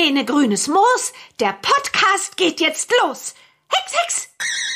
Mene grünes Moos, der Podcast geht jetzt los. Hex, Hex!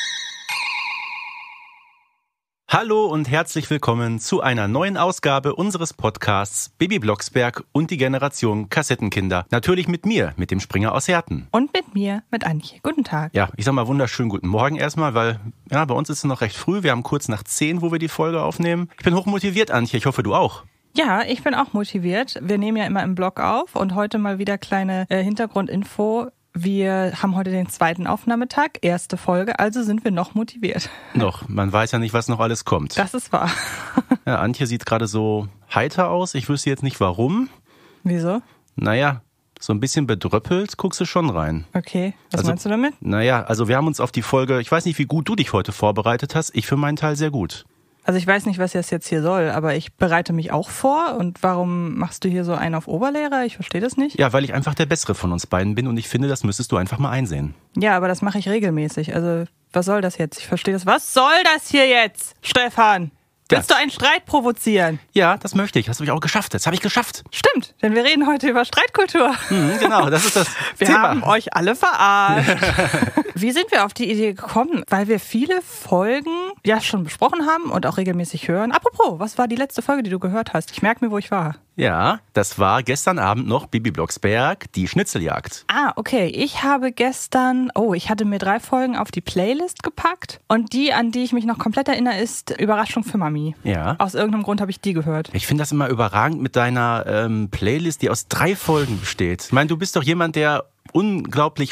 Hallo und herzlich willkommen zu einer neuen Ausgabe unseres Podcasts Bibi Blocksberg und die Generation Kassettenkinder. Natürlich mit mir, mit dem Springer aus Herten. Und mit mir, mit Antje. Guten Tag. Ja, ich sag mal wunderschönen guten Morgen erstmal, weil ja, bei uns ist es noch recht früh. Wir haben kurz nach 10, wo wir die Folge aufnehmen. Ich bin hochmotiviert, Antje. Ich hoffe, du auch. Ja, ich bin auch motiviert. Wir nehmen ja immer im Blog auf und heute mal wieder kleine Hintergrundinfo. Wir haben heute den 2. Aufnahmetag, erste Folge, also sind wir noch motiviert. Noch, man weiß ja nicht, was noch alles kommt. Das ist wahr. Ja, Antje sieht gerade so heiter aus. Ich wüsste jetzt nicht warum. Wieso? Naja, so ein bisschen bedröppelt guckst du schon rein. Okay, was meinst du damit? Naja, also wir haben uns auf die Folge, ich weiß nicht, wie gut du dich heute vorbereitet hast. Ich für meinen Teil sehr gut. Also ich weiß nicht, was das jetzt hier soll, aber ich bereite mich auch vor. Und warum machst du hier so einen auf Oberlehrer? Ich verstehe das nicht. Ja, weil ich einfach der Bessere von uns beiden bin und ich finde, das müsstest du einfach mal einsehen. Ja, aber das mache ich regelmäßig. Also was soll das jetzt? Ich verstehe das. Was soll das hier jetzt, Stefan? Willst du einen Streit provozieren? Ja, das möchte ich. Das habe ich auch geschafft. Das habe ich geschafft. Stimmt, denn wir reden heute über Streitkultur. Genau, das ist das wir Thema. Wir haben euch alle verarscht. Wie sind wir auf die Idee gekommen? Weil wir viele Folgen ja schon besprochen haben und auch regelmäßig hören. Apropos, was war die letzte Folge, die du gehört hast? Ich merke mir, wo ich war. Ja, das war gestern Abend noch Bibi Blocksberg, die Schnitzeljagd. Ah, okay. Ich habe gestern, ich hatte mir 3 Folgen auf die Playlist gepackt und die, an die ich mich noch komplett erinnere, ist Überraschung für Mami. Ja. Aus irgendeinem Grund habe ich die gehört. Ich finde das immer überragend mit deiner Playlist, die aus 3 Folgen besteht. Ich meine, du bist doch jemand, der unglaublich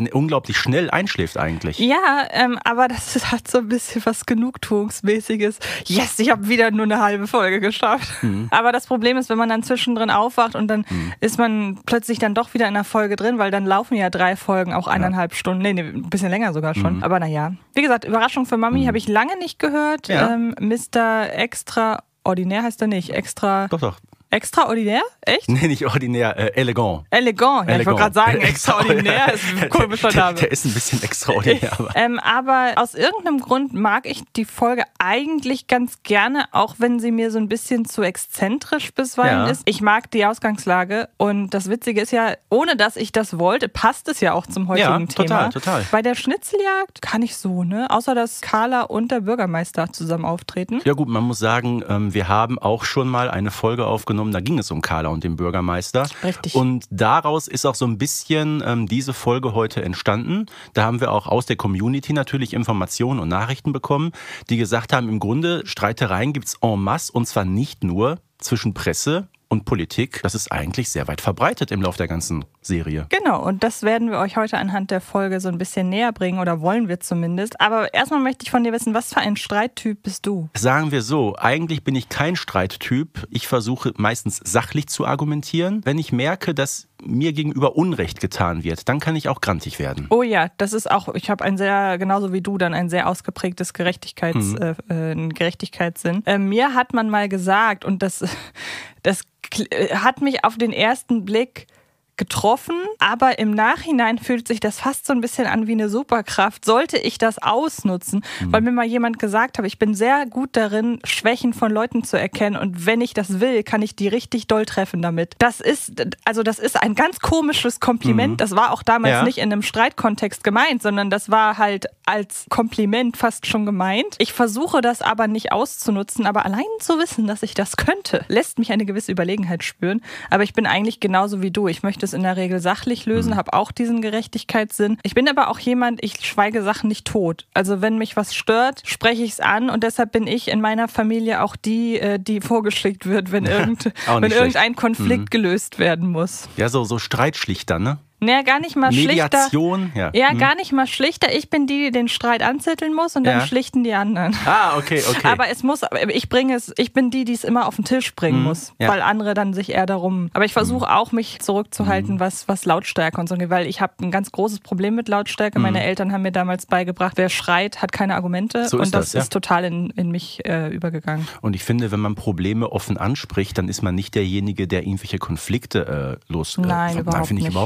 schnell einschläft eigentlich. Ja, aber das hat so ein bisschen was Genugtuungsmäßiges. Yes, ich habe wieder nur eine halbe Folge geschafft. Aber das Problem ist, wenn man dann zwischendrin aufwacht und dann ist man plötzlich dann doch wieder in der Folge drin, weil dann laufen ja 3 Folgen auch 1,5 Stunden. Nee, ein bisschen länger sogar schon. Aber naja. Wie gesagt, Überraschung für Mami habe ich lange nicht gehört. Ja. Mr. Extraordinär heißt er nicht. Doch. Extraordinär? Echt? Nee, nicht ordinär, elegant. Elegant, ja, ich wollte gerade sagen, extraordinär ist ein komischer Name. Der ist ein bisschen extraordinär. Aber aus irgendeinem Grund mag ich die Folge eigentlich ganz gerne, auch wenn sie mir so ein bisschen zu exzentrisch bisweilen ist. Ich mag die Ausgangslage und das Witzige ist ja, ohne dass ich das wollte, passt es ja auch zum heutigen Thema. Total. Bei der Schnitzeljagd kann ich so, außer dass Carla und der Bürgermeister zusammen auftreten. Ja gut, man muss sagen, wir haben auch schon mal eine Folge aufgenommen, da ging es um Carla und den Bürgermeister. Richtig. Und daraus ist auch so ein bisschen diese Folge heute entstanden. Da haben wir auch aus der Community natürlich Informationen und Nachrichten bekommen, die gesagt haben, im Grunde Streitereien gibt's en masse und zwar nicht nur zwischen Presse und Politik. Das ist eigentlich sehr weit verbreitet im Lauf der ganzen Serie. Genau, und das werden wir euch heute anhand der Folge so ein bisschen näher bringen, oder wollen wir zumindest. Aber erstmal möchte ich von dir wissen, was für ein Streittyp bist du? Sagen wir so, eigentlich bin ich kein Streittyp. Ich versuche meistens sachlich zu argumentieren. Wenn ich merke, dass mir gegenüber Unrecht getan wird, dann kann ich auch grantig werden. Oh ja, das ist auch, ich habe genauso wie du, dann ein sehr ausgeprägtes Gerechtigkeitssinn. Mir hat man mal gesagt, und das hat mich auf den ersten Blick getroffen, aber im Nachhinein fühlt sich das fast so ein bisschen an wie eine Superkraft. Sollte ich das ausnutzen, weil mir mal jemand gesagt hat, ich bin sehr gut darin, Schwächen von Leuten zu erkennen und wenn ich das will, kann ich die richtig doll treffen damit. Das ist ein ganz komisches Kompliment. Das war auch damals nicht in einem Streitkontext gemeint, sondern das war halt als Kompliment fast schon gemeint. Ich versuche das aber nicht auszunutzen, aber allein zu wissen, dass ich das könnte, lässt mich eine gewisse Überlegenheit spüren. Aber ich bin eigentlich genauso wie du. Ich möchte es in der Regel sachlich lösen, habe auch diesen Gerechtigkeitssinn. Ich bin aber auch jemand, ich schweige Sachen nicht tot. Also wenn mich was stört, spreche ich es an und deshalb bin ich in meiner Familie auch die vorgeschickt wird, wenn irgendein Konflikt gelöst werden muss. Ja, so Streitschlichter, ne? Naja, gar nicht mal Mediation, schlichter. Ja, gar nicht mal schlichter. Ich bin die den Streit anzetteln muss und dann schlichten die anderen. Ah, okay. Aber ich bin die es immer auf den Tisch bringen muss, weil andere dann sich eher darum. Aber ich versuche auch, mich zurückzuhalten, was Lautstärke und so angeht, weil ich habe ein ganz großes Problem mit Lautstärke. Meine Eltern haben mir damals beigebracht, wer schreit, hat keine Argumente. So und das ist total in mich übergegangen. Und ich finde, wenn man Probleme offen anspricht, dann ist man nicht derjenige, der irgendwelche Konflikte Nein, überhaupt nicht.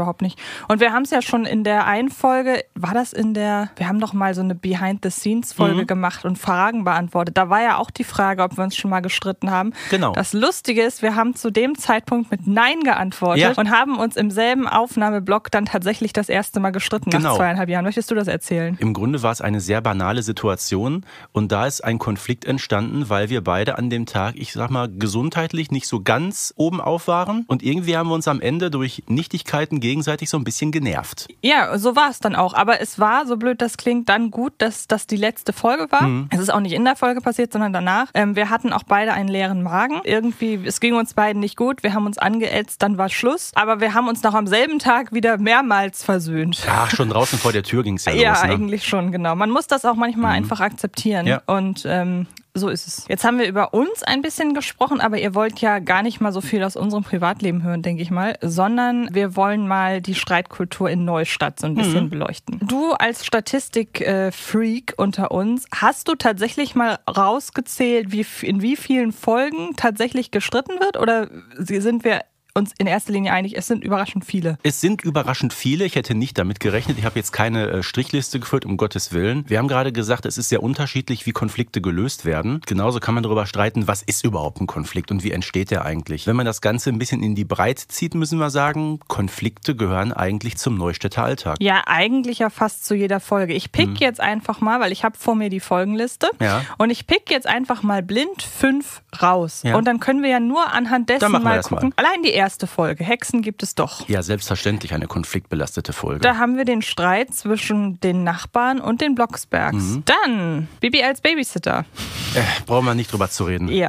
überhaupt nicht. Und wir haben es ja schon in der einen Folge, wir haben doch mal so eine Behind-the-Scenes-Folge gemacht und Fragen beantwortet. Da war ja auch die Frage, ob wir uns schon mal gestritten haben. Genau. Das Lustige ist, wir haben zu dem Zeitpunkt mit Nein geantwortet und haben uns im selben Aufnahmeblock dann tatsächlich das erste Mal gestritten nach 2,5 Jahren. Möchtest du das erzählen? Im Grunde war es eine sehr banale Situation und da ist ein Konflikt entstanden, weil wir beide an dem Tag, ich sag mal, gesundheitlich nicht so ganz oben auf waren und irgendwie haben wir uns am Ende durch Nichtigkeiten gegenseitig so ein bisschen genervt. Ja, so war es dann auch. Aber es war, so blöd das klingt, dann gut, dass das die letzte Folge war. Es ist auch nicht in der Folge passiert, sondern danach. Wir hatten auch beide einen leeren Magen. Irgendwie, es ging uns beiden nicht gut. Wir haben uns angeätzt, dann war Schluss. Aber wir haben uns noch am selben Tag wieder mehrmals versöhnt. Ach, schon draußen vor der Tür ging es ja los. Ja, eigentlich schon, genau. Man muss das auch manchmal einfach akzeptieren. Ja. Und so ist es. Jetzt haben wir über uns ein bisschen gesprochen, aber ihr wollt ja gar nicht mal so viel aus unserem Privatleben hören, denke ich mal, sondern wir wollen mal die Streitkultur in Neustadt so ein bisschen beleuchten. Du als Statistik-Freak unter uns, hast du tatsächlich mal rausgezählt, in wie vielen Folgen tatsächlich gestritten wird? Oder sind wir uns in erster Linie einig, es sind überraschend viele? Es sind überraschend viele. Ich hätte nicht damit gerechnet. Ich habe jetzt keine Strichliste geführt, um Gottes Willen. Wir haben gerade gesagt, es ist sehr unterschiedlich, wie Konflikte gelöst werden. Genauso kann man darüber streiten, was ist überhaupt ein Konflikt und wie entsteht der eigentlich. Wenn man das Ganze ein bisschen in die Breite zieht, müssen wir sagen, Konflikte gehören eigentlich zum Neustädter Alltag. Ja, eigentlich ja fast zu jeder Folge. Ich pick jetzt einfach mal, weil ich habe vor mir die Folgenliste und ich pick jetzt einfach mal blind 5 raus. Ja. Und dann können wir ja nur anhand dessen mal gucken. Allein die erste Folge, Hexen gibt es doch. Ja, selbstverständlich eine konfliktbelastete Folge. Da haben wir den Streit zwischen den Nachbarn und den Blocksbergs. Dann Bibi als Babysitter. Brauchen wir nicht drüber zu reden. Ja.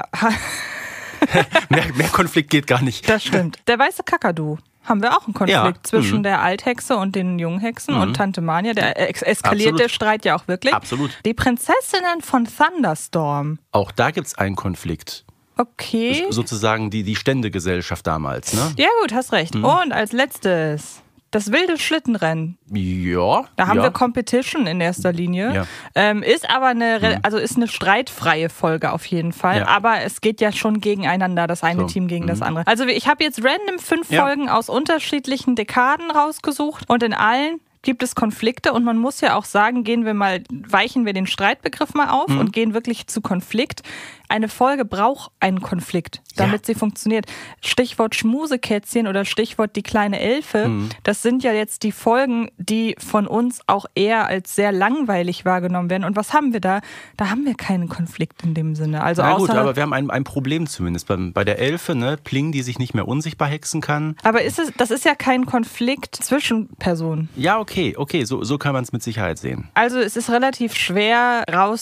mehr Konflikt geht gar nicht. Das stimmt. Der weiße Kakadu. Haben wir auch einen Konflikt zwischen der Althexe und den Junghexen und Tante Mania. Der eskaliert der Streit ja auch wirklich. Absolut. Die Prinzessinnen von Thunderstorm. Auch da gibt es einen Konflikt. Okay. Sozusagen die Ständegesellschaft damals, ne? Ja gut, hast recht. Und als letztes das wilde Schlittenrennen. Ja. Da haben wir Competition in erster Linie. Ja. Ist aber ist eine streitfreie Folge auf jeden Fall. Ja. Aber es geht ja schon gegeneinander, das eine Team gegen das andere. Also ich habe jetzt random 5 Folgen aus unterschiedlichen Dekaden rausgesucht und in allen gibt es Konflikte und man muss ja auch sagen, weichen wir den Streitbegriff mal auf und gehen wirklich zu Konflikt. Eine Folge braucht einen Konflikt, damit sie funktioniert. Stichwort Schmusekätzchen oder Stichwort die kleine Elfe, das sind ja jetzt die Folgen, die von uns auch eher als sehr langweilig wahrgenommen werden. Und was haben wir da? Da haben wir keinen Konflikt in dem Sinne. Also na gut, aber wir haben ein Problem zumindest. Bei der Elfe, ne, Pling, die sich nicht mehr unsichtbar hexen kann. Aber das ist ja kein Konflikt zwischen Personen. Ja, okay, so kann man es mit Sicherheit sehen. Also es ist relativ schwer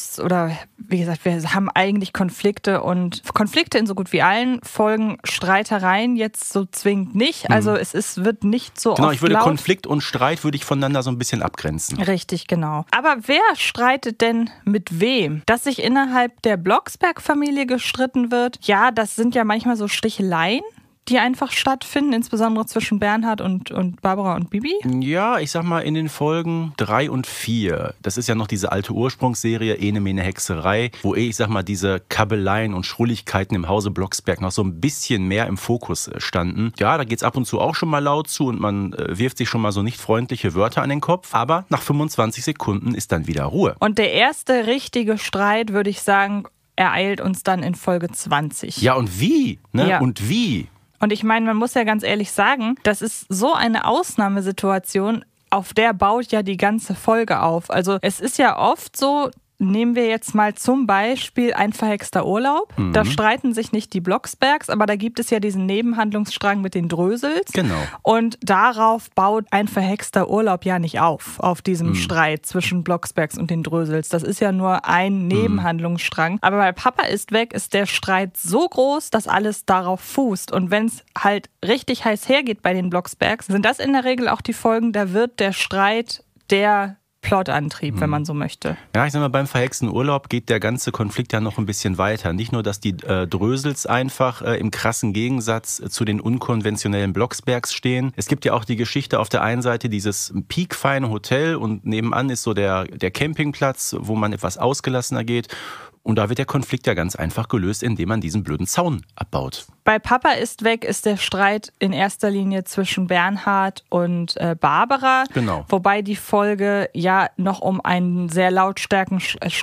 wie gesagt, wir haben eigentlich Konflikte in so gut wie allen Folgen, Streitereien jetzt so zwingend nicht. Also wird nicht so genau, oft ich würde laut. Konflikt und Streit würde ich voneinander so ein bisschen abgrenzen. Richtig, genau. Aber wer streitet denn mit wem? Dass sich innerhalb der Blocksberg-Familie gestritten wird, ja, das sind ja manchmal so Sticheleien, die einfach stattfinden, insbesondere zwischen Bernhard und Barbara und Bibi? Ja, ich sag mal in den Folgen 3 und 4, das ist ja noch diese alte Ursprungsserie, Ene Mene Hexerei, wo ich sag mal diese Kabeleien und Schrulligkeiten im Hause Blocksberg noch so ein bisschen mehr im Fokus standen. Ja, da geht's ab und zu auch schon mal laut zu und man wirft sich schon mal so nicht freundliche Wörter an den Kopf, aber nach 25 Sekunden ist dann wieder Ruhe. Und der erste richtige Streit, würde ich sagen, ereilt uns dann in Folge 20. Ja, und wie? Ne? Ja. Und wie? Und ich meine, man muss ja ganz ehrlich sagen, das ist so eine Ausnahmesituation, auf der baut ja die ganze Folge auf. Also es ist ja oft so, nehmen wir jetzt mal zum Beispiel Ein verhexter Urlaub. Da streiten sich nicht die Blocksbergs, aber da gibt es ja diesen Nebenhandlungsstrang mit den Drösels. Genau. Und darauf baut Ein verhexter Urlaub ja nicht auf diesem Streit zwischen Blocksbergs und den Drösels. Das ist ja nur ein Nebenhandlungsstrang. Aber bei Papa ist weg, ist der Streit so groß, dass alles darauf fußt. Und wenn es halt richtig heiß hergeht bei den Blocksbergs, sind das in der Regel auch die Folgen, da wird der Streit der Plotantrieb, wenn man so möchte. Ja, ich sag mal, beim verhexten Urlaub geht der ganze Konflikt ja noch ein bisschen weiter. Nicht nur, dass die Drösels einfach im krassen Gegensatz zu den unkonventionellen Blocksbergs stehen. Es gibt ja auch die Geschichte auf der einen Seite dieses piekfeine Hotel und nebenan ist so der Campingplatz, wo man etwas ausgelassener geht. Und da wird der Konflikt ja ganz einfach gelöst, indem man diesen blöden Zaun abbaut. Bei Papa ist weg ist der Streit in erster Linie zwischen Bernhard und Barbara. Genau. Wobei die Folge ja noch um einen sehr lautstarken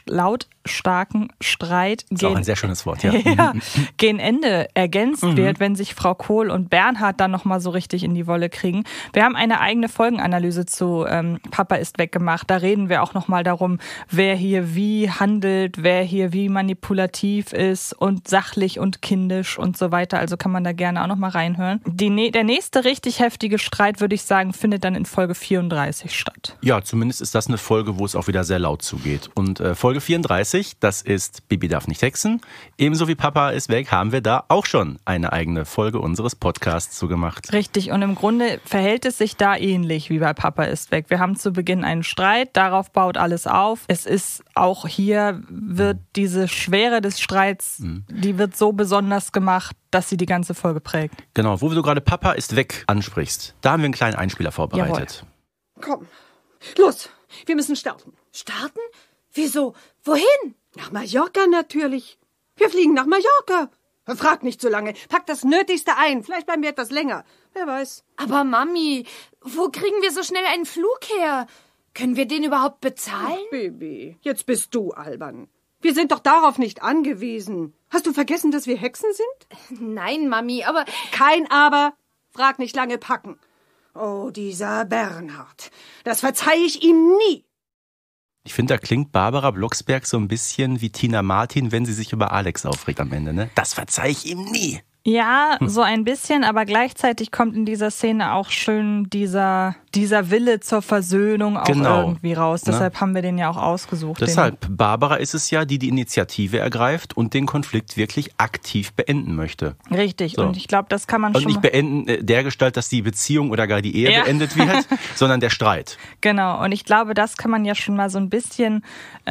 Streit Ist auch ein sehr schönes Wort, ja. ja, gegen Ende ergänzt wird, wenn sich Frau Kohl und Bernhard dann nochmal so richtig in die Wolle kriegen. Wir haben eine eigene Folgenanalyse zu Papa ist weg gemacht. Da reden wir auch nochmal darum, wer hier wie handelt, wer hier wie manipulativ ist und sachlich und kindisch und so weiter. Also kann man da gerne auch nochmal reinhören. Der nächste richtig heftige Streit, würde ich sagen, findet dann in Folge 34 statt. Ja, zumindest ist das eine Folge, wo es auch wieder sehr laut zugeht. Und Folge 34, das ist Bibi darf nicht hexen. Ebenso wie Papa ist weg, haben wir da auch schon eine eigene Folge unseres Podcasts zugemacht. Richtig, und im Grunde verhält es sich da ähnlich wie bei Papa ist weg. Wir haben zu Beginn einen Streit, darauf baut alles auf. Es ist auch hier, wird diese Schwere des Streits, die wird so besonders gemacht, dass sie die ganze Folge prägt. Genau, wo du gerade Papa ist weg ansprichst, da haben wir einen kleinen Einspieler vorbereitet. Jawohl. Komm, los, wir müssen starten. Starten? Wieso? Wohin? Nach Mallorca natürlich. Wir fliegen nach Mallorca. Frag nicht so lange. Pack das Nötigste ein. Vielleicht bleiben wir etwas länger. Wer weiß. Aber Mami, wo kriegen wir so schnell einen Flug her? Können wir den überhaupt bezahlen? Baby, jetzt bist du albern. Wir sind doch darauf nicht angewiesen. Hast du vergessen, dass wir Hexen sind? Nein, Mami, aber... Kein Aber. Frag nicht lange packen. Oh, dieser Bernhard. Das verzeihe ich ihm nie. Ich finde, da klingt Barbara Blocksberg so ein bisschen wie Tina Martin, wenn sie sich über Alex aufregt am Ende, ne? Das verzeihe ich ihm nie. Ja, so ein bisschen, aber gleichzeitig kommt in dieser Szene auch schön dieser Wille zur Versöhnung auch irgendwie raus. Deshalb haben wir den ja auch ausgesucht. Deshalb, Barbara ist es ja, die Initiative ergreift und den Konflikt wirklich aktiv beenden möchte. Richtig, so. Und ich glaube, das kann man und schon... nicht beenden dergestalt, dass die Beziehung oder gar die Ehe beendet wird, sondern der Streit. Genau, und ich glaube, das kann man ja schon mal so ein bisschen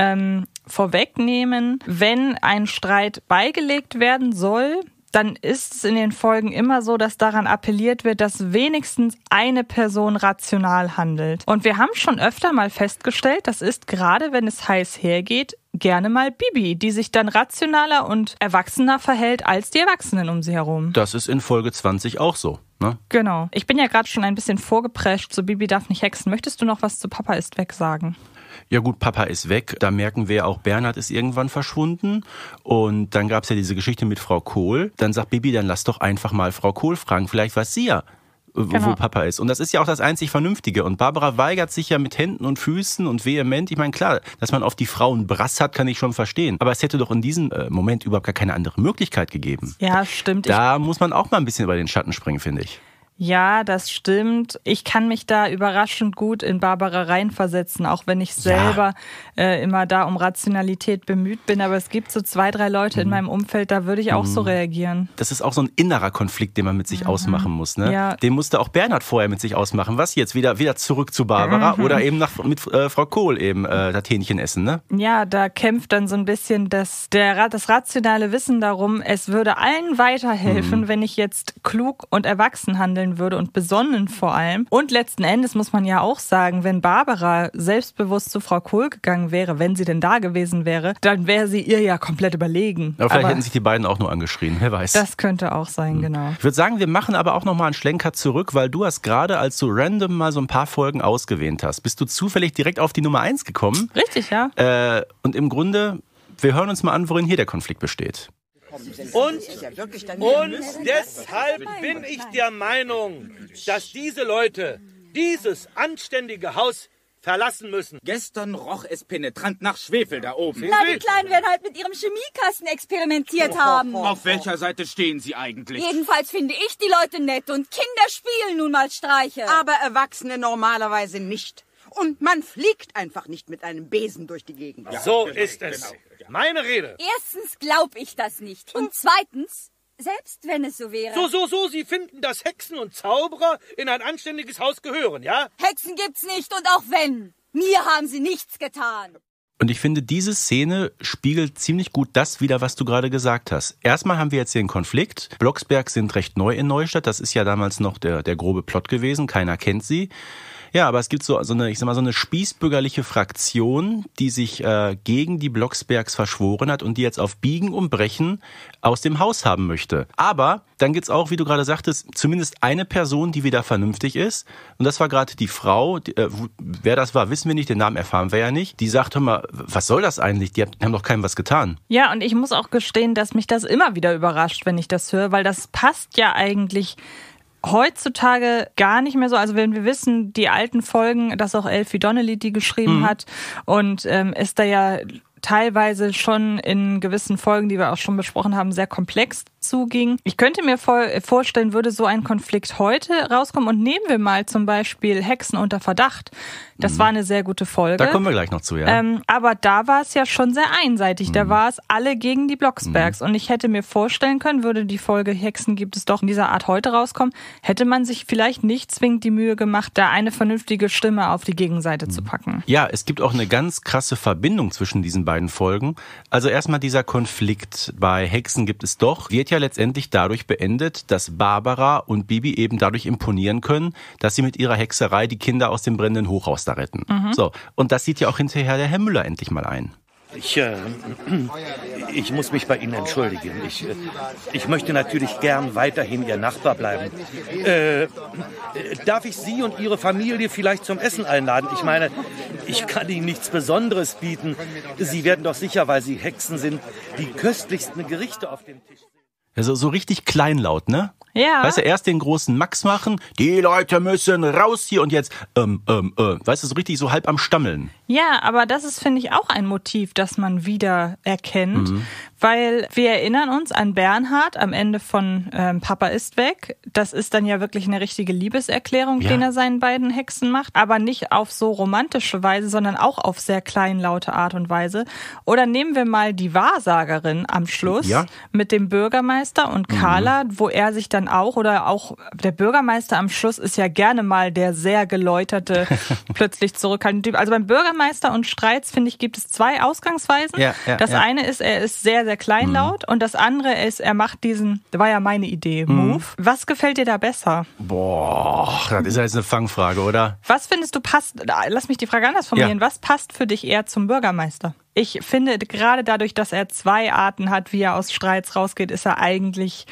vorwegnehmen. Wenn ein Streit beigelegt werden soll, dann ist es in den Folgen immer so, dass daran appelliert wird, dass wenigstens eine Person rational handelt. Und wir haben schon öfter mal festgestellt, das ist gerade, wenn es heiß hergeht, gerne mal Bibi, die sich dann rationaler und erwachsener verhält als die Erwachsenen um sie herum. Das ist in Folge 20 auch so, ne? Genau. Ich bin ja gerade schon ein bisschen vorgeprescht zu Bibi darf nicht hexen. Möchtest du noch was zu Papa ist weg sagen? Ja gut, Papa ist weg. Da merken wir auch, Bernhard ist irgendwann verschwunden. Und dann gab es ja diese Geschichte mit Frau Kohl. Dann sagt Bibi, dann lass doch einfach mal Frau Kohl fragen. Vielleicht weiß sie ja, wo Papa ist. Und das ist ja auch das einzig Vernünftige. Und Barbara weigert sich ja mit Händen und Füßen und vehement. Ich meine, klar, dass man auf die Frauen Brass hat, kann ich schon verstehen. Aber es hätte doch in diesem Moment überhaupt gar keine andere Möglichkeit gegeben. Ja, stimmt. Da muss man auch mal ein bisschen über den Schatten springen, finde ich. Ja, das stimmt. Ich kann mich da überraschend gut in Barbara reinversetzen, auch wenn ich selber immer da um Rationalität bemüht bin. Aber es gibt so 2, 3 Leute in meinem Umfeld, da würde ich auch so reagieren. Das ist auch so ein innerer Konflikt, den man mit sich ausmachen muss. Ne? Ja. Den musste auch Bernhard vorher mit sich ausmachen. Was jetzt? Wieder zurück zu Barbara oder eben mit Frau Kohl eben das Hähnchen essen, ne? Ja, da kämpft dann so ein bisschen das rationale Wissen darum, es würde allen weiterhelfen, wenn ich jetzt klug und erwachsen handeln würde und besonnen vor allem. Und letzten Endes muss man ja auch sagen, wenn Barbara selbstbewusst zu Frau Kohl gegangen wäre, wenn sie denn da gewesen wäre, dann wäre sie ihr ja komplett überlegen. Aber vielleicht hätten sich die beiden auch nur angeschrien, wer weiß. Das könnte auch sein, genau. Ich würde sagen, wir machen aber auch nochmal einen Schlenker zurück, weil du hast gerade, als du random mal so ein paar Folgen ausgewählt hast, bist du zufällig direkt auf die Nummer 1 gekommen. Richtig, ja. Und im Grunde, wir hören uns mal an, worin hier der Konflikt besteht. Und deshalb bin ich der Meinung, dass diese Leute dieses anständige Haus verlassen müssen. Gestern roch es penetrant nach Schwefel da oben. Na, die Kleinen werden halt mit ihrem Chemiekasten experimentiert haben. Auf welcher Seite stehen Sie eigentlich? Jedenfalls finde ich die Leute nett und Kinder spielen nun mal Streiche. Aber Erwachsene normalerweise nicht. Und man fliegt einfach nicht mit einem Besen durch die Gegend. Ja, so ist es. Meine Rede. Erstens glaube ich das nicht. Und zweitens, selbst wenn es so wäre... So, Sie finden, dass Hexen und Zauberer in ein anständiges Haus gehören, ja? Hexen gibt's nicht und auch wenn. Mir haben sie nichts getan. Und ich finde, diese Szene spiegelt ziemlich gut das wider, was du gerade gesagt hast. Erstmal haben wir jetzt hier einen Konflikt. Blocksberg sind recht neu in Neustadt. Das ist ja damals noch der grobe Plot gewesen. Keiner kennt sie. Ja, aber es gibt so eine, ich sag mal, so eine spießbürgerliche Fraktion, die sich gegen die Blocksbergs verschworen hat und die jetzt auf Biegen und Brechen aus dem Haus haben möchte. Aber dann gibt's auch, wie du gerade sagtest, zumindest eine Person, die wieder vernünftig ist. Und das war gerade die Frau, wer das war, wissen wir nicht, den Namen erfahren wir ja nicht. Die sagt, hör mal, was soll das eigentlich? Die haben doch keinem was getan. Ja, und ich muss auch gestehen, dass mich das immer wieder überrascht, wenn ich das höre, weil das passt ja eigentlich heutzutage gar nicht mehr so. Also wenn wir wissen, die alten Folgen, dass auch Elfie Donnelly die geschrieben hat und ist da ja teilweise schon in gewissen Folgen, die wir auch schon besprochen haben, sehr komplex zuging. Ich könnte mir vorstellen, würde so ein Konflikt heute rauskommen und nehmen wir mal zum Beispiel Hexen unter Verdacht. Das war eine sehr gute Folge. Da kommen wir gleich noch zu, ja. Aber da war es ja schon sehr einseitig. Da war es alle gegen die Blocksbergs. Und ich hätte mir vorstellen können, würde die Folge Hexen gibt es doch in dieser Art heute rauskommen, hätte man sich vielleicht nicht zwingend die Mühe gemacht, da eine vernünftige Stimme auf die Gegenseite zu packen. Ja, es gibt auch eine ganz krasse Verbindung zwischen diesen beiden Folgen. Also erstmal dieser Konflikt bei Hexen gibt es doch, wird ja letztendlich dadurch beendet, dass Barbara und Bibi eben dadurch imponieren können, dass sie mit ihrer Hexerei die Kinder aus dem brennenden Hochhaus da retten. So, und das sieht ja auch hinterher der Herr Müller endlich mal ein. Ich muss mich bei Ihnen entschuldigen. Ich möchte natürlich gern weiterhin Ihr Nachbar bleiben. Darf ich Sie und Ihre Familie vielleicht zum Essen einladen? Ich meine, ich kann Ihnen nichts Besonderes bieten. Sie werden doch sicher, weil Sie Hexen sind, die köstlichsten Gerichte auf dem Tisch sehen. Also so richtig kleinlaut, ne? Ja. Weißt du, erst den großen Max machen, die Leute müssen raus hier und jetzt, weißt du, so richtig so halb am Stammeln. Ja, aber das ist, finde ich, auch ein Motiv, das man wieder erkennt, weil wir erinnern uns an Bernhard am Ende von Papa ist weg. Das ist dann ja wirklich eine richtige Liebeserklärung, den er seinen beiden Hexen macht, aber nicht auf so romantische Weise, sondern auch auf sehr kleinlaute Art und Weise. Oder nehmen wir mal die Wahrsagerin am Schluss mit dem Bürgermeister und Carla, wo er sich dann auch der Bürgermeister am Schluss ist ja gerne mal der sehr geläuterte, plötzlich zurückhaltende Typ. Also beim Bürgermeister und Streits, finde ich, gibt es zwei Ausgangsweisen. Das eine ist, er ist sehr, sehr kleinlaut und das andere ist, er macht diesen, das war ja meine Idee, Move. Was gefällt dir da besser? Boah, das ist ja jetzt eine Fangfrage, oder? Was findest du passt, lass mich die Frage anders formulieren, was passt für dich eher zum Bürgermeister? Ich finde, gerade dadurch, dass er zwei Arten hat, wie er aus Streits rausgeht, ist er eigentlich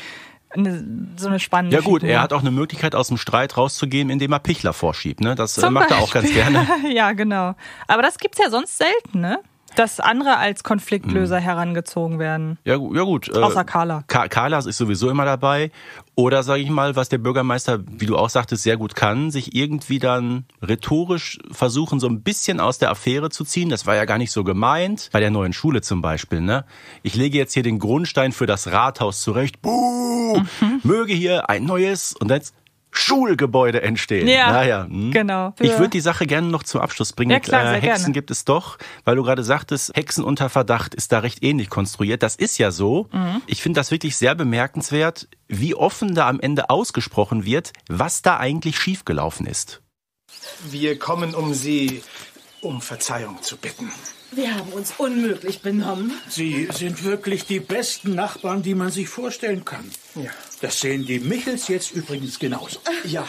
so eine spannende Ja gut, Figur. er hat auch eine Möglichkeit, aus dem Streit rauszugehen, indem er Pichler vorschiebt, ne? Das macht er auch ganz gerne. Ja, genau. Aber das gibt's ja sonst selten, ne? Dass andere als Konfliktlöser herangezogen werden. Ja gut. Außer Carla. Carla ist sowieso immer dabei. Oder sage ich mal, was der Bürgermeister, wie du auch sagtest, sehr gut kann, sich irgendwie dann rhetorisch versuchen, so ein bisschen aus der Affäre zu ziehen. Das war ja gar nicht so gemeint. Bei der neuen Schule zum Beispiel, ne? Ich lege jetzt hier den Grundstein für das Rathaus zurecht. Buh! Möge hier ein neues und jetzt Schulgebäude entstehen. Ja, genau. Ich würde die Sache gerne noch zum Abschluss bringen. Ja, klar, sehr Hexen gerne. gibt es doch, weil du gerade sagtest, Hexen unter Verdacht ist da recht ähnlich konstruiert. Das ist ja so. Ich finde das wirklich sehr bemerkenswert, wie offen da am Ende ausgesprochen wird, was da eigentlich schiefgelaufen ist. Wir kommen, um Sie um Verzeihung zu bitten. Wir haben uns unmöglich benommen. Sie sind wirklich die besten Nachbarn, die man sich vorstellen kann. Ja. Das sehen die Michels jetzt übrigens genauso. Ja,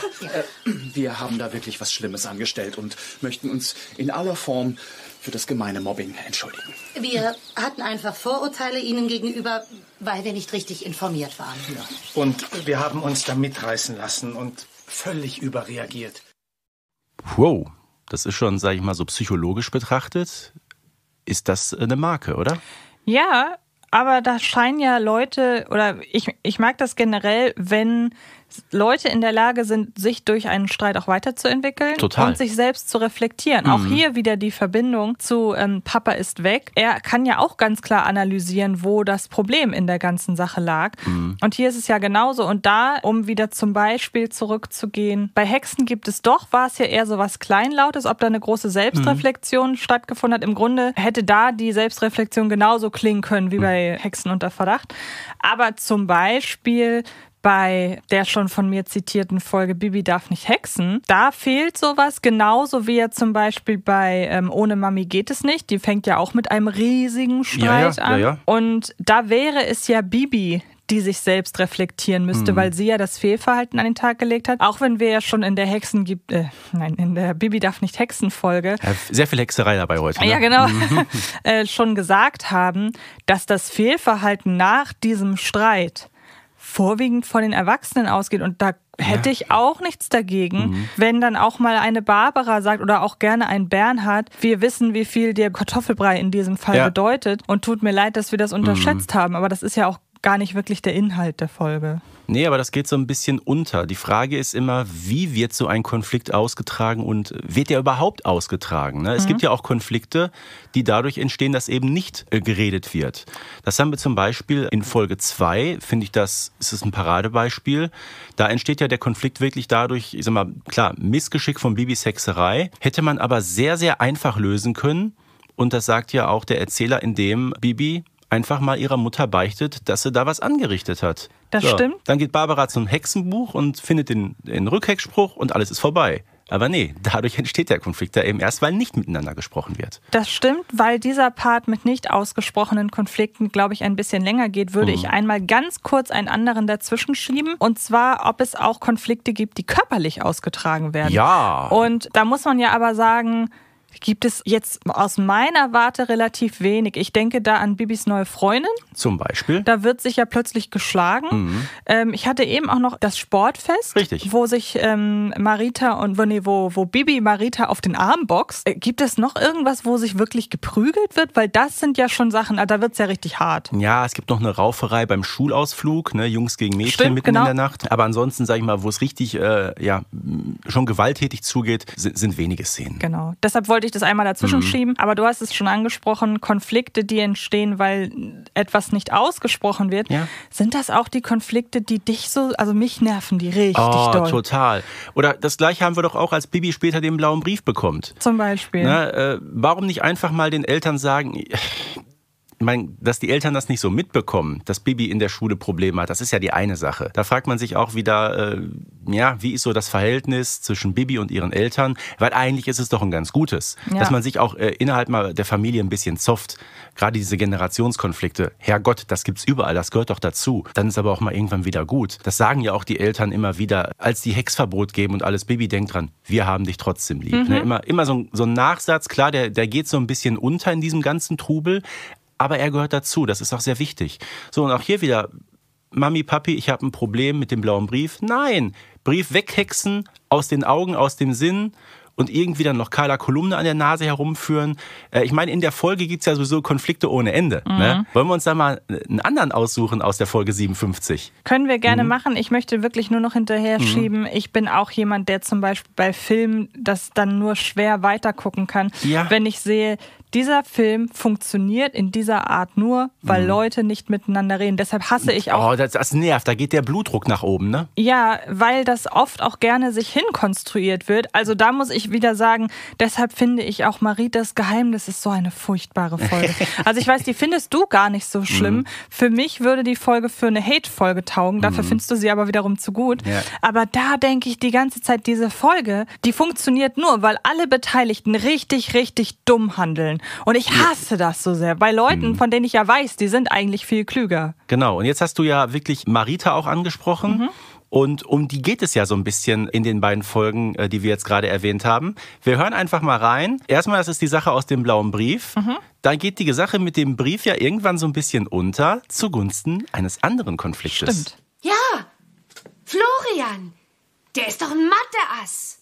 wir haben da wirklich was Schlimmes angestellt und möchten uns in aller Form für das gemeine Mobbing entschuldigen. Wir hatten einfach Vorurteile Ihnen gegenüber, weil wir nicht richtig informiert waren. Ja. Und wir haben uns da mitreißen lassen und völlig überreagiert. Wow, das ist schon, sage ich mal, so psychologisch betrachtet, ist das eine Marke, oder? Ja, aber da scheinen ja Leute, oder ich mag das generell, wenn Leute in der Lage sind, sich durch einen Streit auch weiterzuentwickeln. Total. Und sich selbst zu reflektieren. Auch hier wieder die Verbindung zu Papa ist weg. Er kann ja auch ganz klar analysieren, wo das Problem in der ganzen Sache lag. Und hier ist es ja genauso. Und da, um wieder zum Beispiel zurückzugehen, bei Hexen gibt es doch, war es ja eher so was Kleinlautes, ob da eine große Selbstreflexion stattgefunden hat. Im Grunde hätte da die Selbstreflexion genauso klingen können wie bei Hexen unter Verdacht. Aber zum Beispiel bei der schon von mir zitierten Folge Bibi darf nicht hexen, da fehlt sowas, genauso wie ja zum Beispiel bei Ohne Mami geht es nicht. Die fängt ja auch mit einem riesigen Streit an. Ja. Und da wäre es ja Bibi, die sich selbst reflektieren müsste, weil sie ja das Fehlverhalten an den Tag gelegt hat. Auch wenn wir ja schon in der in der Bibi darf nicht Hexen-Folge. Ja, sehr viel Hexerei dabei heute. Ne? Ja, genau. Schon gesagt haben, dass das Fehlverhalten nach diesem Streit vorwiegend von den Erwachsenen ausgeht. Und da hätte ich auch nichts dagegen, wenn dann auch mal eine Barbara sagt oder auch gerne ein Bernhard, wir wissen, wie viel der Kartoffelbrei in diesem Fall bedeutet und tut mir leid, dass wir das unterschätzt haben. Aber das ist ja auch gar nicht wirklich der Inhalt der Folge. Nee, aber das geht so ein bisschen unter. Die Frage ist immer, wie wird so ein Konflikt ausgetragen und wird der überhaupt ausgetragen? Ne? Es gibt ja auch Konflikte, die dadurch entstehen, dass eben nicht geredet wird. Das haben wir zum Beispiel in Folge 2, finde ich, das ist ein Paradebeispiel. Da entsteht ja der Konflikt wirklich dadurch, ich sag mal, klar, Missgeschick von Bibis Hexerei, hätte man aber sehr, sehr einfach lösen können. Und das sagt ja auch der Erzähler, indem Bibi einfach mal ihrer Mutter beichtet, dass sie da was angerichtet hat. Das stimmt. Dann geht Barbara zum Hexenbuch und findet den Rückhexspruch und alles ist vorbei. Aber nee, dadurch entsteht der Konflikt da eben erst, weil nicht miteinander gesprochen wird. Das stimmt, weil dieser Part mit nicht ausgesprochenen Konflikten, glaube ich, ein bisschen länger geht, würde ich einmal ganz kurz einen anderen dazwischen schieben. Und zwar, ob es auch Konflikte gibt, die körperlich ausgetragen werden. Ja. Und da muss man ja aber sagen, gibt es jetzt aus meiner Warte relativ wenig. Ich denke da an Bibis neue Freundin. Zum Beispiel. Da wird sich ja plötzlich geschlagen. Ich hatte eben auch noch das Sportfest. Richtig. Wo sich Marita und wo Bibi Marita auf den Arm boxt. Gibt es noch irgendwas, wo sich wirklich geprügelt wird? Weil das sind ja schon Sachen, da wird es ja richtig hart. Ja, es gibt noch eine Rauferei beim Schulausflug, ne, Jungs gegen Mädchen mitten in der Nacht. Aber ansonsten, sag ich mal, wo es richtig schon gewalttätig zugeht, sind wenige Szenen. Genau. Deshalb wollte ich das einmal dazwischen schieben. Aber du hast es schon angesprochen, Konflikte, die entstehen, weil etwas nicht ausgesprochen wird. Ja. Sind das auch die Konflikte, die dich so, also mich nerven, die richtig doll? Total. Oder das Gleiche haben wir doch auch, als Bibi später den blauen Brief bekommt. Zum Beispiel. Warum nicht einfach mal den Eltern sagen, ich meine, dass die Eltern das nicht so mitbekommen, dass Bibi in der Schule Probleme hat, das ist ja die eine Sache. Da fragt man sich auch wieder, wie ist so das Verhältnis zwischen Bibi und ihren Eltern? Weil eigentlich ist es doch ein ganz gutes, dass man sich auch innerhalb mal der Familie ein bisschen zofft. Gerade diese Generationskonflikte, Herrgott, das gibt's überall, das gehört doch dazu. Dann ist aber auch mal irgendwann wieder gut. Das sagen ja auch die Eltern immer wieder, als die Hexverbot geben und alles. Bibi, denkt dran, wir haben dich trotzdem lieb. Ne? Immer so ein Nachsatz, klar, der geht so ein bisschen unter in diesem ganzen Trubel. Aber er gehört dazu, das ist auch sehr wichtig. So, und auch hier wieder, Mami, Papi, ich habe ein Problem mit dem blauen Brief. Nein, Brief weghexen, aus den Augen, aus dem Sinn und irgendwie dann noch Carla Kolumne an der Nase herumführen. Ich meine, in der Folge gibt es ja sowieso Konflikte ohne Ende. Ne? Wollen wir uns da mal einen anderen aussuchen aus der Folge 57? Können wir gerne machen. Ich möchte wirklich nur noch hinterher schieben. Ich bin auch jemand, der zum Beispiel bei Filmen das dann nur schwer weitergucken kann. Ja. Wenn ich sehe, dieser Film funktioniert in dieser Art nur, weil Leute nicht miteinander reden. Deshalb hasse ich auch... Oh, das nervt. Da geht der Blutdruck nach oben, ne? Ja, weil das oft auch gerne sich hinkonstruiert wird. Also da muss ich wieder sagen, deshalb finde ich auch Maritas Geheimnis ist so eine furchtbare Folge. Also ich weiß, die findest du gar nicht so schlimm. Für mich würde die Folge für eine Hate-Folge taugen. Dafür findest du sie aber wiederum zu gut. Ja. Aber da denke ich die ganze Zeit, diese Folge, die funktioniert nur, weil alle Beteiligten richtig, richtig dumm handeln. Und ich hasse das so sehr. Bei Leuten, von denen ich ja weiß, die sind eigentlich viel klüger. Genau. Und jetzt hast du ja wirklich Marita auch angesprochen. Und um die geht es ja so ein bisschen in den beiden Folgen, die wir jetzt gerade erwähnt haben. Wir hören einfach mal rein. Erstmal, das ist die Sache aus dem blauen Brief. Dann geht die Sache mit dem Brief ja irgendwann so ein bisschen unter zugunsten eines anderen Konfliktes. Stimmt. Ja, Florian, der ist doch ein Mathe-Ass.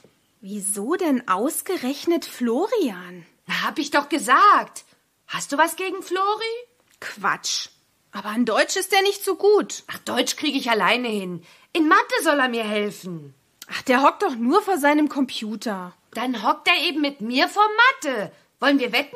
Wieso denn ausgerechnet Florian? Na, hab ich doch gesagt. Hast du was gegen Flori? Quatsch. Aber in Deutsch ist er nicht so gut. Ach, Deutsch kriege ich alleine hin. In Mathe soll er mir helfen. Ach, der hockt doch nur vor seinem Computer. Dann hockt er eben mit mir vor Mathe. Wollen wir wetten?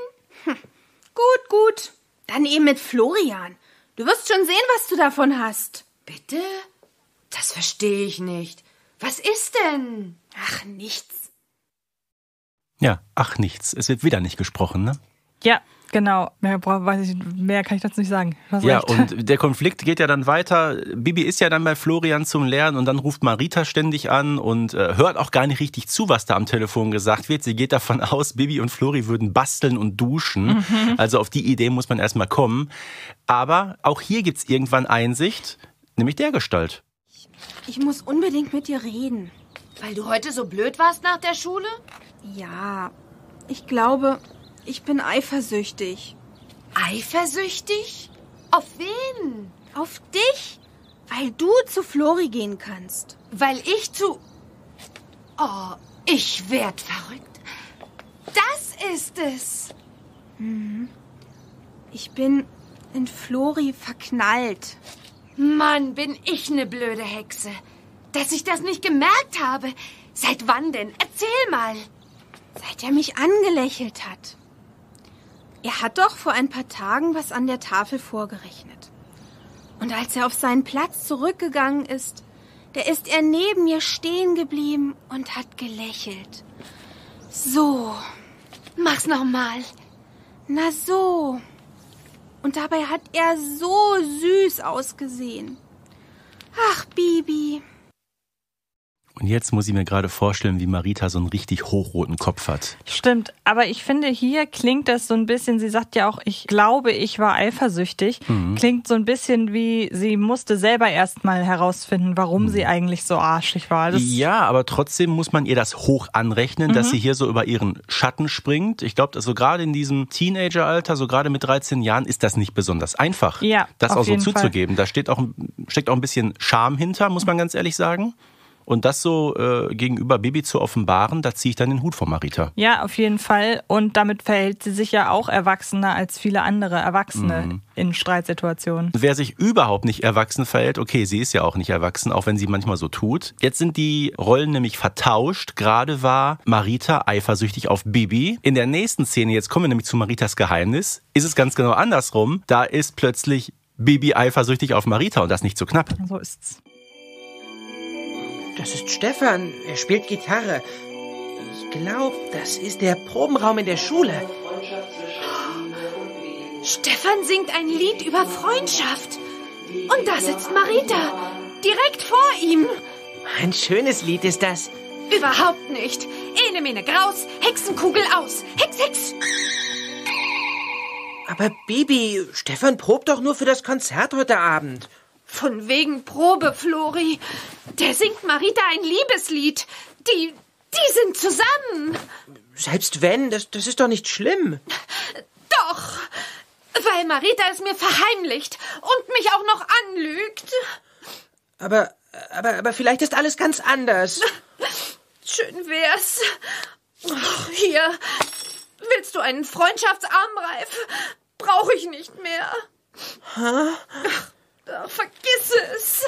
Gut. Dann eben mit Florian. Du wirst schon sehen, was du davon hast. Bitte? Das verstehe ich nicht. Was ist denn? Ach, nichts. Ja, ach nichts. Es wird wieder nicht gesprochen, ne? Ja, Genau, mehr kann ich dazu nicht sagen. Ja, und der Konflikt geht ja dann weiter. Bibi ist ja dann bei Florian zum Lernen und dann ruft Marita ständig an und hört auch gar nicht richtig zu, was da am Telefon gesagt wird. Sie geht davon aus, Bibi und Flori würden basteln und duschen. Also auf die Idee muss man erstmal kommen. Aber auch hier gibt's irgendwann Einsicht, nämlich dergestalt. Ich muss unbedingt mit dir reden. Weil du heute so blöd warst nach der Schule? Ja, ich glaube, ich bin eifersüchtig. Eifersüchtig? Auf wen? Auf dich, weil du zu Flori gehen kannst. Weil ich zu... Oh, ich werd verrückt. Das ist es. Ich bin in Flori verknallt. Mann, bin ich eine blöde Hexe. Dass ich das nicht gemerkt habe. Seit wann denn? Erzähl mal. Seit er mich angelächelt hat. Er hat doch vor ein paar Tagen was an der Tafel vorgerechnet. Und als er auf seinen Platz zurückgegangen ist, da ist er neben mir stehen geblieben und hat gelächelt. So. Mach's nochmal. Na so. Und dabei hat er so süß ausgesehen. Ach, Bibi. Und jetzt muss ich mir gerade vorstellen, wie Marita so einen richtig hochroten Kopf hat. Stimmt, aber ich finde, hier klingt das so ein bisschen, sie sagt ja auch, ich glaube, ich war eifersüchtig. Klingt so ein bisschen wie, sie musste selber erst mal herausfinden, warum sie eigentlich so arschig war. Ja, aber trotzdem muss man ihr das hoch anrechnen, dass sie hier so über ihren Schatten springt. Ich glaube, so gerade in diesem Teenageralter, so gerade mit 13 Jahren, ist das nicht besonders einfach, das auch so zuzugeben. Da steckt auch ein bisschen Scham hinter, muss man ganz ehrlich sagen. Und das so gegenüber Bibi zu offenbaren, da ziehe ich dann den Hut vor Marita. Ja, auf jeden Fall. Und damit verhält sie sich ja auch erwachsener als viele andere Erwachsene in Streitsituationen. Wer sich überhaupt nicht erwachsen verhält, okay, sie ist ja auch nicht erwachsen, auch wenn sie manchmal so tut. Jetzt sind die Rollen nämlich vertauscht. Gerade war Marita eifersüchtig auf Bibi. In der nächsten Szene, jetzt kommen wir nämlich zu Maritas Geheimnis, ist es ganz genau andersrum. Da ist plötzlich Bibi eifersüchtig auf Marita und das nicht so knapp. So ist's. Das ist Stefan. Er spielt Gitarre. Ich glaube, das ist der Probenraum in der Schule. Stefan singt ein Lied über Freundschaft. Und da sitzt Marita. Direkt vor ihm. Ein schönes Lied ist das. Überhaupt nicht. Ene mene graus, Hexenkugel aus. Hex, Hex. Aber Bibi, Stefan probt doch nur für das Konzert heute Abend. Von wegen Probe, Flori. Der singt Marita ein Liebeslied. Die sind zusammen. Selbst wenn, das ist doch nicht schlimm. Doch, weil Marita es mir verheimlicht und mich auch noch anlügt. Aber vielleicht ist alles ganz anders. Schön wär's. Ach, hier, willst du einen Freundschaftsarmreif? Brauche ich nicht mehr. Ach, vergiss es.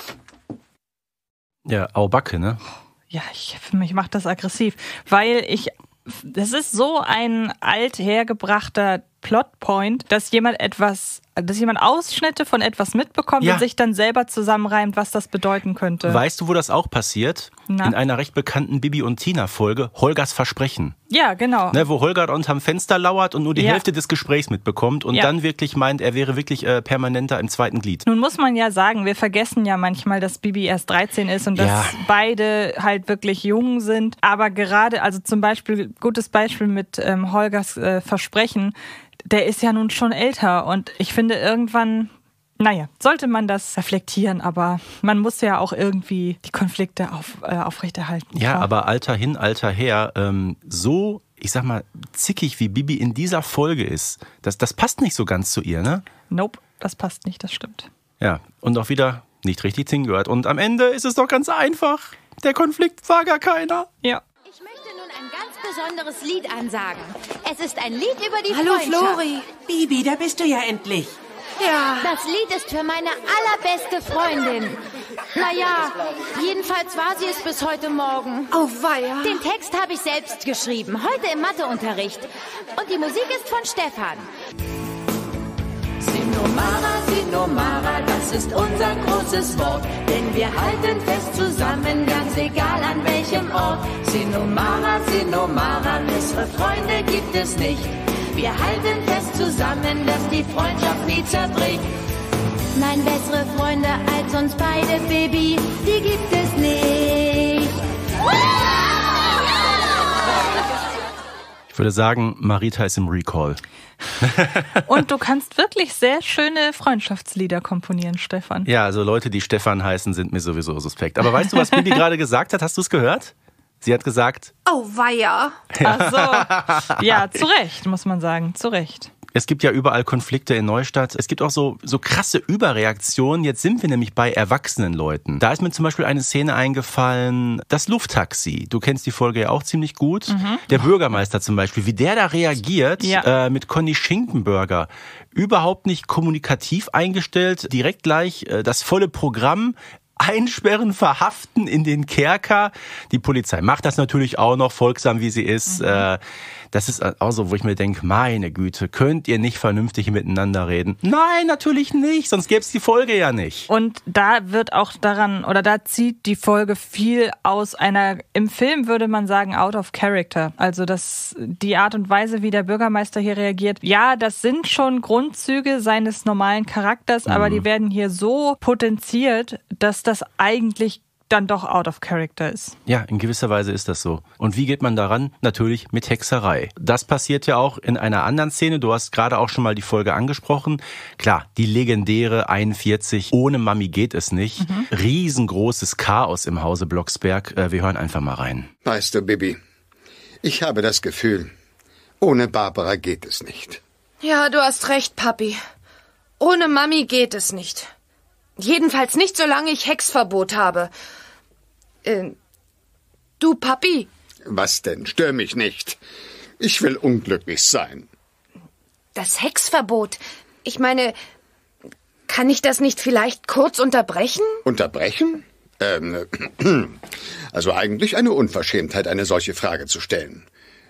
Ja, Aubacke, ne? Ja, für mich macht das aggressiv, weil das ist so ein althergebrachter Plotpoint, dass jemand Ausschnitte von etwas mitbekommt und sich dann selber zusammenreimt, was das bedeuten könnte. Weißt du, wo das auch passiert? Na? In einer recht bekannten Bibi und Tina-Folge, Holgers Versprechen. Ja, genau. Ne, wo Holger unterm Fenster lauert und nur die Hälfte des Gesprächs mitbekommt und dann wirklich meint, er wäre wirklich permanenter im zweiten Glied. Nun muss man ja sagen, wir vergessen ja manchmal, dass Bibi erst 13 ist und dass beide halt wirklich jung sind. Aber gerade, also zum Beispiel, gutes Beispiel mit Holgers Versprechen, der ist ja nun schon älter und ich finde irgendwann, sollte man das reflektieren, aber man muss ja auch irgendwie die Konflikte aufrechterhalten. Ja, aber Alter hin, Alter her, so, ich sag mal, zickig wie Bibi in dieser Folge ist, das passt nicht so ganz zu ihr, ne? Nope, das passt nicht, das stimmt. Ja, und auch wieder nicht richtig hingehört. Und am Ende ist es doch ganz einfach. Der Konflikt war gar keiner. Ja. Ich möchte nun ein ganz besonderes Lied ansagen. Es ist ein Lied über die Hallo Freundschaft. Flori. Bibi, da bist du ja endlich. Ja. Das Lied ist für meine allerbeste Freundin. Naja, jedenfalls war sie es bis heute Morgen. Oh weia. Den Text habe ich selbst geschrieben, heute im Matheunterricht. Und die Musik ist von Stefan. Sinomara, das ist unser großes Wort. Denn wir halten fest zusammen, ganz egal an welchem Ort. Sinomara, bessere Freunde gibt es nicht. Wir halten fest zusammen, dass die Freundschaft nie zerbricht. Nein, bessere Freunde als uns beide, Baby, die gibt es nicht. Ich würde sagen, Marita ist im Recall. Und du kannst wirklich sehr schöne Freundschaftslieder komponieren, Stefan. Ja, also Leute, die Stefan heißen, sind mir sowieso suspekt. Aber weißt du, was Bibi gerade gesagt hat? Hast du es gehört? Sie hat gesagt... Oh, weia. Ach so. Ja, zu Recht, muss man sagen, zu Recht. Es gibt ja überall Konflikte in Neustadt. Es gibt auch so krasse Überreaktionen. Jetzt sind wir nämlich bei erwachsenen Leuten. Da ist mir zum Beispiel eine Szene eingefallen, das Lufttaxi. Du kennst die Folge ja auch ziemlich gut. Mhm. Der Bürgermeister zum Beispiel, wie der da reagiert mit Conny Schinkenberger. Überhaupt nicht kommunikativ eingestellt, direkt gleich das volle Programm. Einsperren, verhaften in den Kerker. Die Polizei macht das natürlich auch noch, folgsam wie sie ist. Das ist auch so, wo ich mir denke, meine Güte, könnt ihr nicht vernünftig miteinander reden? Nein, natürlich nicht, sonst gäbe es die Folge ja nicht. Und da wird auch da zieht die Folge viel aus einer, im Film würde man sagen, out of character. Also die Art und Weise, wie der Bürgermeister hier reagiert, ja, das sind schon Grundzüge seines normalen Charakters, aber die werden hier so potenziert, dass das eigentlich dann doch out of character ist. Ja, in gewisser Weise ist das so. Und wie geht man daran? Natürlich mit Hexerei. Das passiert ja auch in einer anderen Szene. Du hast gerade auch schon mal die Folge angesprochen. Klar, die legendäre 41, ohne Mami geht es nicht. Riesengroßes Chaos im Hause Blocksberg. Wir hören einfach mal rein. Weißt du, Bibi, ich habe das Gefühl, ohne Barbara geht es nicht. Ja, du hast recht, Papi. Ohne Mami geht es nicht. Jedenfalls nicht, solange ich Hexverbot habe. Du, Papi. Was denn? Stör mich nicht. Ich will unglücklich sein. Das Hexverbot. Ich meine, kann ich das nicht vielleicht kurz unterbrechen? Unterbrechen? Also eigentlich eine Unverschämtheit, eine solche Frage zu stellen.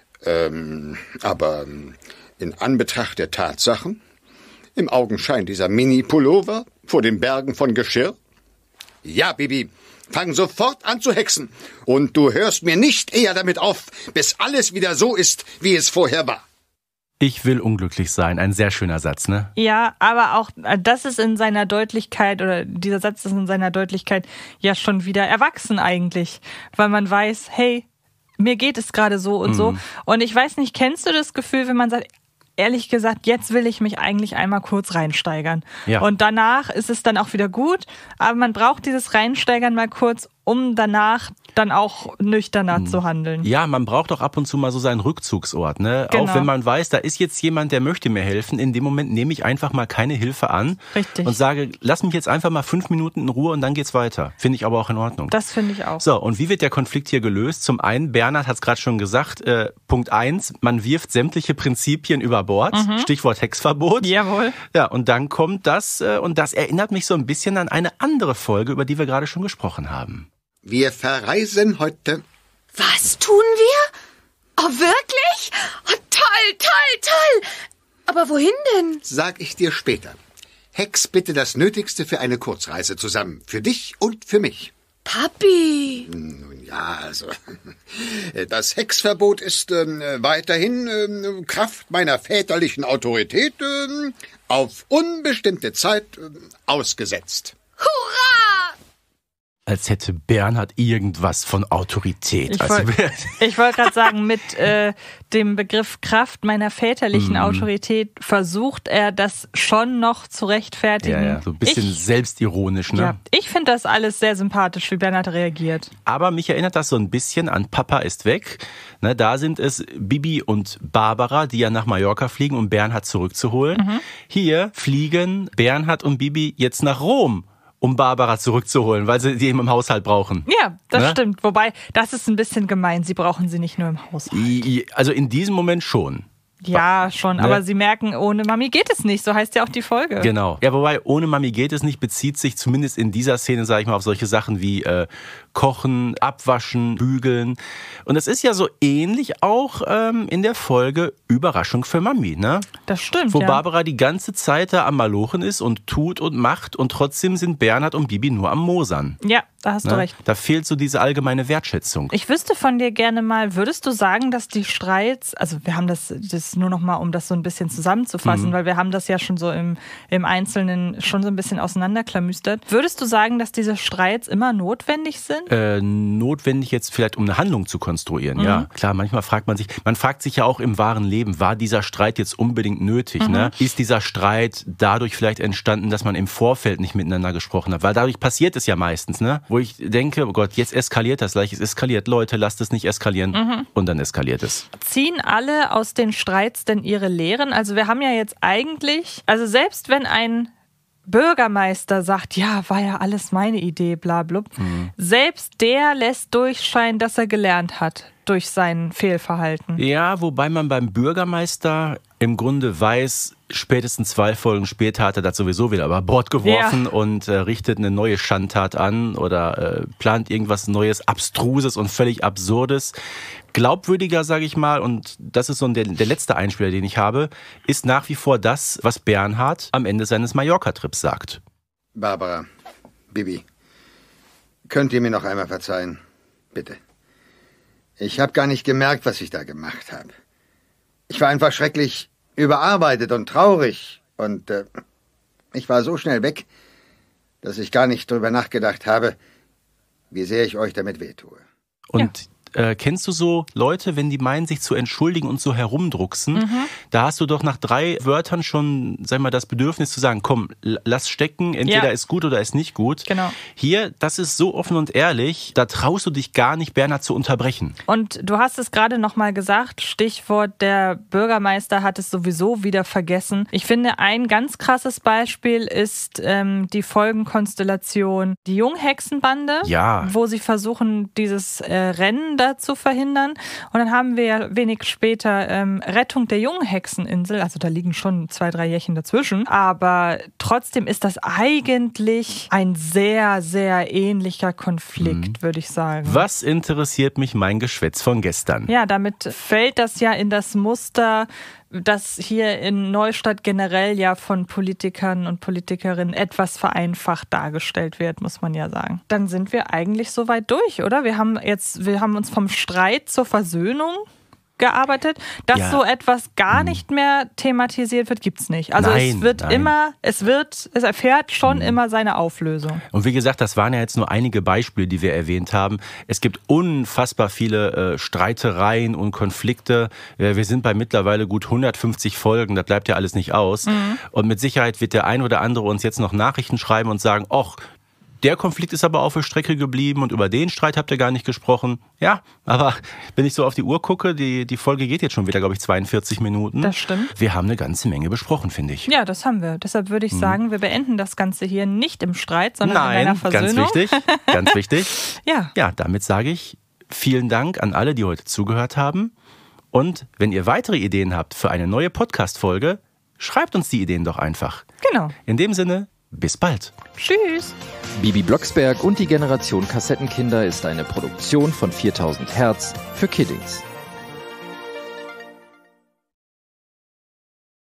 Aber in Anbetracht der Tatsachen, im Augenschein dieser Mini-Pullover vor den Bergen von Geschirr? Ja, Bibi, fang sofort an zu hexen. Und du hörst mir nicht eher damit auf, bis alles wieder so ist, wie es vorher war. Ich will unglücklich sein. Ein sehr schöner Satz, ne? Ja, aber auch das ist in seiner Deutlichkeit, oder dieser Satz ist in seiner Deutlichkeit ja schon wieder erwachsen eigentlich. Weil man weiß, hey, mir geht es gerade so und so. Und ich weiß nicht, kennst du das Gefühl, wenn man sagt, ehrlich gesagt, jetzt will ich mich eigentlich einmal kurz reinsteigern. Ja. Und danach ist es dann auch wieder gut, aber man braucht dieses Reinsteigern mal kurz, um danach dann auch nüchterner zu handeln. Ja, man braucht auch ab und zu mal so seinen Rückzugsort, ne? Genau. Auch wenn man weiß, da ist jetzt jemand, der möchte mir helfen. In dem Moment nehme ich einfach mal keine Hilfe an. Richtig. Und sage, lass mich jetzt einfach mal 5 Minuten in Ruhe und dann geht's weiter. Finde ich aber auch in Ordnung. Das finde ich auch. So, und wie wird der Konflikt hier gelöst? Zum einen, Bernhard hat es gerade schon gesagt, Punkt 1, man wirft sämtliche Prinzipien über Bord. Stichwort Hexverbot. Jawohl. Ja, und dann kommt das, und das erinnert mich so ein bisschen an eine andere Folge, über die wir gerade schon gesprochen haben. Wir verreisen heute. Was tun wir? Oh, wirklich? Oh, toll, toll, toll. Aber wohin denn? Sag ich dir später. Hex bitte das Nötigste für eine Kurzreise zusammen. Für dich und für mich. Papi. Nun ja, also. Das Hexverbot ist weiterhin Kraft meiner väterlichen Autorität auf unbestimmte Zeit ausgesetzt. Hurra! Als hätte Bernhard irgendwas von Autorität. Ich wollte gerade sagen, mit dem Begriff Kraft meiner väterlichen Autorität versucht er das schon noch zu rechtfertigen. Ja, so ein bisschen selbstironisch, ne? Ja, ich finde das alles sehr sympathisch, wie Bernhard reagiert. Aber mich erinnert das so ein bisschen an Papa ist weg. Ne, da sind es Bibi und Barbara, die ja nach Mallorca fliegen, um Bernhard zurückzuholen. Hier fliegen Bernhard und Bibi jetzt nach Rom, um Barbara zurückzuholen, weil sie die eben im Haushalt brauchen. Ja, das stimmt. Wobei, das ist ein bisschen gemein. Sie brauchen sie nicht nur im Haushalt. Also in diesem Moment schon. Ja, schon. Ne? Aber sie merken, ohne Mami geht es nicht. So heißt ja auch die Folge. Genau. Ja, wobei, ohne Mami geht es nicht, bezieht sich zumindest in dieser Szene, sage ich mal, auf solche Sachen wie kochen, abwaschen, bügeln. Und es ist ja so ähnlich auch in der Folge Überraschung für Mami, ne? Das stimmt, Wo Barbara die ganze Zeit da am Malochen ist und tut und macht und trotzdem sind Bernhard und Bibi nur am Mosern. Ja, da hast du recht. Da fehlt so diese allgemeine Wertschätzung. Ich wüsste von dir gerne mal, würdest du sagen, dass die Streits, also wir haben das nur noch mal, um das so ein bisschen zusammenzufassen, weil wir haben das ja schon so im Einzelnen schon so ein bisschen auseinanderklamüstert. Würdest du sagen, dass diese Streits immer notwendig sind? Notwendig jetzt vielleicht, um eine Handlung zu konstruieren, ja. Klar, manchmal fragt man sich ja auch im wahren Leben, war dieser Streit jetzt unbedingt nötig? Ne? Ist dieser Streit dadurch vielleicht entstanden, dass man im Vorfeld nicht miteinander gesprochen hat? Weil dadurch passiert es ja meistens, ne? Wo ich denke, oh Gott, jetzt eskaliert das gleich. Es eskaliert, Leute, lasst es nicht eskalieren. Und dann eskaliert es. Ziehen alle aus den Streits denn ihre Lehren? Also wir haben ja jetzt eigentlich, also selbst wenn ein Bürgermeister sagt, ja, war ja alles meine Idee, bla blub, selbst der lässt durchscheinen, dass er gelernt hat durch sein Fehlverhalten. Ja, wobei man beim Bürgermeister im Grunde weiß, spätestens 2 Folgen später hat er das sowieso wieder über Bord geworfen und richtet eine neue Schandtat an oder plant irgendwas Neues, Abstruses und völlig Absurdes. Glaubwürdiger, sage ich mal, und das ist so der letzte Einspieler, den ich habe, ist nach wie vor das, was Bernhard am Ende seines Mallorca-Trips sagt. Barbara, Bibi, könnt ihr mir noch einmal verzeihen? Bitte. Ich habe gar nicht gemerkt, was ich da gemacht habe. Ich war einfach schrecklich überarbeitet und traurig und ich war so schnell weg, dass ich gar nicht drüber nachgedacht habe, wie sehr ich euch damit wehtue. Und kennst du so Leute, wenn die meinen, sich zu entschuldigen und so herumdrucksen, da hast du doch nach 3 Wörtern schon, sag mal, das Bedürfnis zu sagen, komm, lass stecken, entweder ist gut oder ist nicht gut. Genau. Hier, das ist so offen und ehrlich, da traust du dich gar nicht, Bernhard zu unterbrechen. Und du hast es gerade nochmal gesagt, Stichwort, der Bürgermeister hat es sowieso wieder vergessen. Ich finde, ein ganz krasses Beispiel ist die Folgenkonstellation, die Junghexenbande, wo sie versuchen, dieses Rennen zu verhindern. Und dann haben wir ja wenig später Rettung der Junghexeninsel. Also da liegen schon 2, 3 Jährchen dazwischen. Aber trotzdem ist das eigentlich ein sehr, sehr ähnlicher Konflikt, würde ich sagen. Was interessiert mich mein Geschwätz von gestern? Ja, damit fällt das ja in das Muster, das hier in Neustadt generell ja von Politikern und Politikerinnen etwas vereinfacht dargestellt wird, muss man ja sagen. Dann sind wir eigentlich soweit durch, oder? Wir haben uns vom Streit zur Versöhnung gearbeitet. Dass so etwas gar nicht mehr thematisiert wird, gibt's nicht. Also es erfährt schon immer seine Auflösung. Und wie gesagt, das waren ja jetzt nur einige Beispiele, die wir erwähnt haben. Es gibt unfassbar viele Streitereien und Konflikte. Wir sind bei mittlerweile gut 150 Folgen, da bleibt ja alles nicht aus. Und mit Sicherheit wird der ein oder andere uns jetzt noch Nachrichten schreiben und sagen, ach, der Konflikt ist aber auf der Strecke geblieben und über den Streit habt ihr gar nicht gesprochen. Ja, aber wenn ich so auf die Uhr gucke, die Folge geht jetzt schon wieder, glaube ich, 42 Minuten. Das stimmt. Wir haben eine ganze Menge besprochen, finde ich. Ja, das haben wir. Deshalb würde ich sagen, wir beenden das Ganze hier nicht im Streit, sondern in einer Versöhnung. Ganz wichtig. Ja, damit sage ich vielen Dank an alle, die heute zugehört haben. Und wenn ihr weitere Ideen habt für eine neue Podcast-Folge, schreibt uns die Ideen doch einfach. Genau. In dem Sinne, bis bald. Tschüss. Bibi Blocksberg und die Generation Kassettenkinder ist eine Produktion von 4000 Hertz für Kiddings.